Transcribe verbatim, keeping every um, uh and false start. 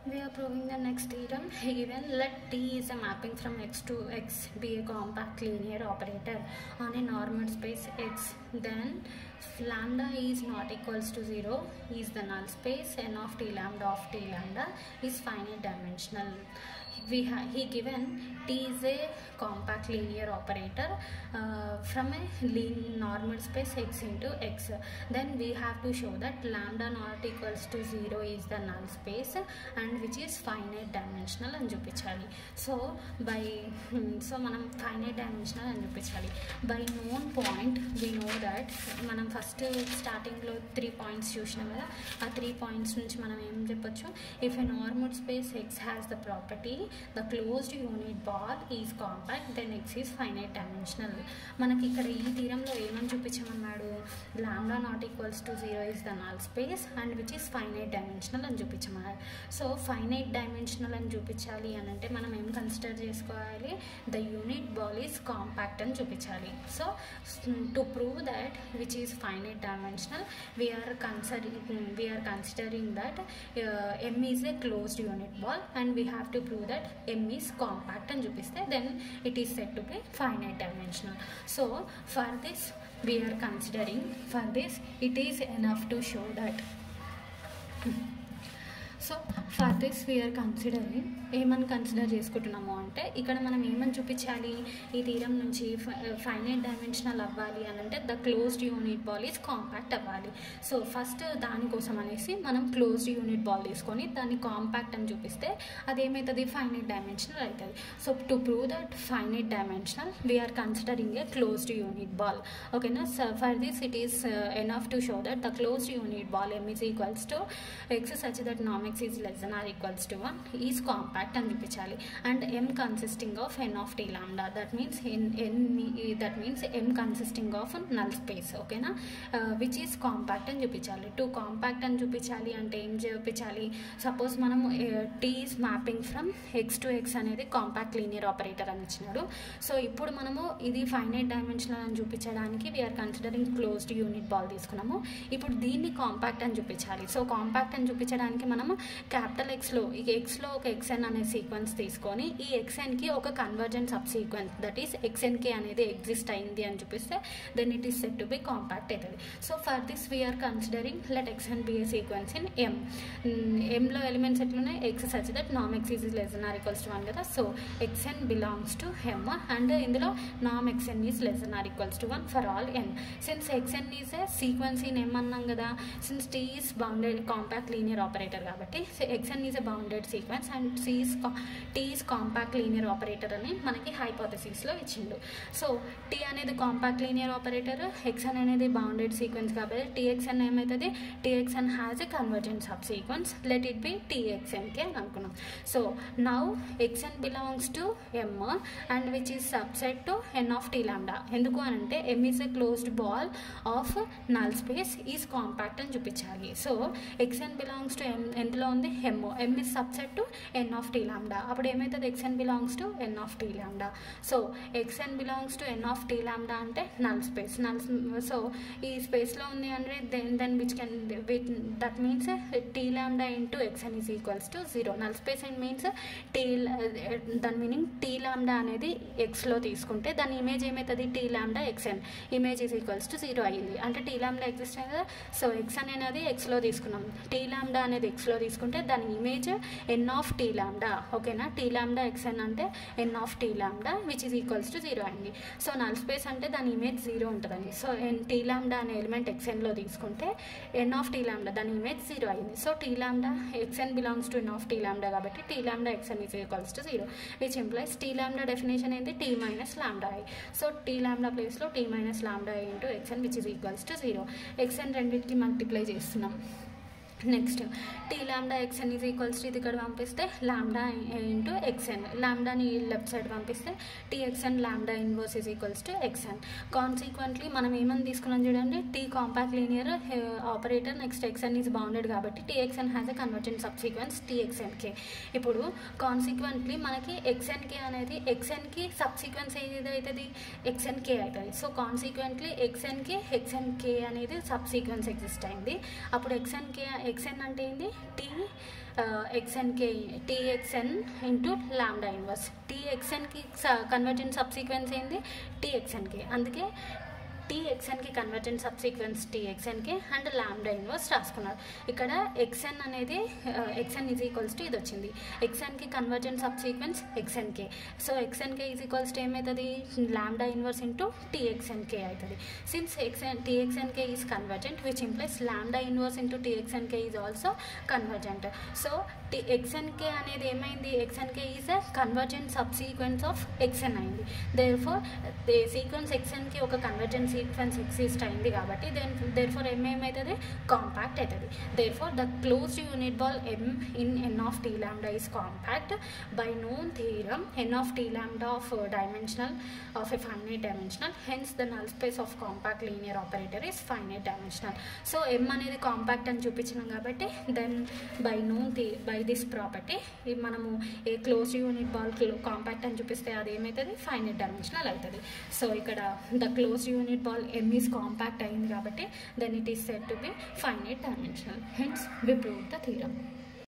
We are proving the next theorem. Given let T is a mapping from X to X be a compact linear operator on a normal space X, then lambda is not equals to zero is the null space, n of T lambda of T lambda is finite dimensional. We have he given T is a compact linear operator uh, from a linear normal space X into X. Then we have to show that lambda not equals to zero is the null space and which is finite dimensional and చూపించాలి. So by so మనం finite dimensional and చూపించాలి. By known point we know that మనం first starting లో three points చూసినాం కదా, ఆ three points నుంచి మనం ఏం చెప్పొచ్చు, if a normal space X has the property the closed unit ball is compact then X is finite dimensional. మనకి ఇక్కడ ఈ థీరంలో ఏమని చూపించమన్నాడు, lambda not equals to zero is the null space and which is finite dimensional అని చూపించమన్నాడు. So finite dimensional అని చూపించాలి అని అంటే మనం ఏం కన్సిడర్ చేసుకోవాలి, the unit ball is compact అని చూపించాలి. So to prove that which is finite dimensional we are considering we are considering that M is a closed unit ball and we have to prove that M is compact అని చూపిస్తే then it is set to be finite dimensional. So for this we are considering for this it is enough to show that. So for this we are considering ఏమని consider చేసుకుంటున్నాము అంటే ఇక్కడ మనం ఏమని చూపించాలి, ఈ తీరం నుంచి ఫైనైట్ డైమెన్షనల్ అవ్వాలి అని అంటే the closed unit ball is compact అవ్వాలి. సో ఫస్ట్ దానికోసం అనేసి మనం క్లోజ్డ్ యూనిట్ బాల్ తీసుకొని దాన్ని కాంపాక్ట్ అని చూపిస్తే అదేమవుతుంది, ఫైనైట్ డైమెన్షనల్ అవుతుంది. So to prove that finite dimensional we are considering a closed unit ball. ఓకేనా. So for this it is enough to show that the closed unit ball M is equals to X such that నామ్ x is less than or equals to one is compact అని చూపించాలి. And m consisting of n of t lambda, that means n, n that means m consisting of null space. ఓకేనా. Which is compact అని చూపించాలి. To compact అని చూపించాలి అంటే ఏం చూపించాలి, సపోజ్ మనము t is mapping from x to x అనేది కాంపాక్ట్ లీనియర్ ఆపరేటర్ అని ఇచ్చినాడు. సో ఇప్పుడు మనము ఇది ఫైనైట్ డైమెన్షనల్ అని చూపించడానికి we are considering closed unit ball తీసుకున్నాము. ఇప్పుడు దీన్ని కాంపాక్ట్ అని చూపించాలి. సో కాంపాక్ట్ అని చూపించడానికి మనము క్యాపిటల్ ఎక్స్లో ఈ ఎక్స్లో ఒక ఎక్స్ఎన్ అనే సీక్వెన్స్ తీసుకొని ఈ ఎక్స్ఎన్కి ఒక convergent subsequence that is ఎక్స్ఎన్కి అనేది ఎగ్జిస్ట్ అయింది అని చూపిస్తే then it is set to be compact అవుతుంది. So for this we are considering let x n be a sequence in M. ఎంలో ఎలిమెంట్స్ ఎట్లున్నాయి, ఎక్స్ సచ్ దట్ నామ్ x is less than or equals to one కదా. So x n belongs to M and ఇందులో నామ్ x n is less than or equals to one for all N. Since x n is a sequence in M అన్నాం కదా, since T is bounded compact linear operator కాబట్టి xn is a bounded sequence and c is t is compact linear operator అని మనకి hypothesis లో ఇచ్చిండు. So t అనేది compact linear operator, xn అనేది bounded sequence కాబట్టి txn ఏమవుతుంది, txn has a convergent subsequence let it be txnk అని అనుకున్నాం. So now xn belongs to m and which is subset to n of t lambda. ఎందుకు అని అంటే m is a closed ball of null space is compact అని చూపించాలి. So xn belongs to m ఎందులో ఉంది, M M is subset to N of T lambda. అప్పుడు ఏమవుతుంది, x n belongs to N of T lambda. So x n belongs to N of T lambda అంటే null space. Null so ఈ స్పేస్లో ఉంది అంటే then then which can that means T lambda into x n is equals to zero. Null space and means T దాని meaning T lambda అనేది ఎక్స్లో తీసుకుంటే దాని ఇమేజ్ ఏమవుతుంది, T lambda x n image is equals to zero అయ్యింది అంటే tea lambda exist అయ్యింది కదా. సో ఎక్స్ఎన్ అనేది ఎక్స్లో తీసుకున్నాం, టీ లాంబ్డా అనేది ఎక్స్లో తీసుకుంటే దాని image N of T lambda. ఓకేనా. టీ లాంబ్డా ఎక్స్ఎన్ అంటే N of T lambda which is equals to zero అయింది. సో నల్ స్పేస్ అంటే దాని ఇమేజ్ జీరో ఉంటుందండి. సో ఎన్ టీ లాంబ్డా అనే ఎలిమెంట్ ఎక్స్ఎన్లో తీసుకుంటే ఎన్ ఆఫ్ టీ లాంబ్డా దాని ఇమేజ్ జీరో అయింది. So T lambda x n belongs to N of T lambda కాబట్టి T lambda x n is equals to zero which implies T lambda definition ఏంటి, T minus lambda I. So T lambda ప్లేస్లో T minus lambda I into x n which is equals to zero. X n రెండింటికి multiply చేస్తున్నాం. Next T lambda x n is equals to ఇది ఇక్కడ పంపిస్తే lambda into x n, లాంబ్డాని left side పంపిస్తే T x n lambda inverse is equals to x n. Consequently మనం ఏమని తీసుకున్నాం చూడండి, T compact linear operator next x n is bounded కాబట్టి T x n has a convergent sub sequence T x n k. ఇప్పుడు consequently మనకి ఎక్స్ఎన్కే అనేది ఎక్స్ఎన్కి సబ్ సీక్వెన్స్ ఏది అవుతుంది, ఎక్స్ఎన్కే అవుతుంది. సో కాన్సిక్వెంట్లీ ఎక్స్ఎన్కి ఎక్స్ఎన్కే అనేది సబ్ సీక్వెన్స్ ఎగ్జిస్ట్ అయింది. అప్పుడు ఎక్స్ఎన్కే ఎక్స్ఎన్ అంటే ఏంటి, T x n k T x n into lambda inverse. టీఎక్స్ఎన్కి కన్వర్జెంట్ సబ్సీక్వెన్స్ ఏంది టీఎక్స్ఎన్కే, అందుకే టీఎక్స్ఎన్కి convergent subsequence T x n k and lambda inverse రాసుకున్నారు. ఇక్కడ ఎక్స్ఎన్ అనేది ఎక్స్ఎన్ ఈజ్ ఈక్వల్స్ టు ఇది వచ్చింది, ఎక్స్ఎన్కి convergent subsequence x n k. So x n k is equals to ఏమవుతుంది లాంబ్డా ఇన్వర్స్ ఇంటూ టీఎక్స్ఎన్కే అవుతుంది. Since x n T x n k is convergent which implies lambda inverse into T x n k is also convergent. So T x n k అనేది ఏమైంది, x n k is a convergent subsequence of x n అయింది. Therefore sequence ఎక్స్ఎన్కి ఒక convergent sequence exist అయింది కాబట్టి then there four ఎం ఏమవుతుంది compact అవుతుంది. Therefore the closed unit ball M in N of T lambda is compact by known theorem N of T lambda of dimensional of a finite dimensional, hence the null space of compact linear operator is finite dimensional. So M అనేది కాంపాక్ట్ అని చూపించినాం కాబట్టి then by known థి by this property మనము ఏ closed unit ball compact అని చూపిస్తే అది ఏమవుతుంది ఫైనైట్ డైమెన్షనల్ అవుతుంది. సో ఇక్కడ the closed unit ball M is compact అయింది కాబట్టి then it is said to be finite dimensional. Hence we proved the theorem.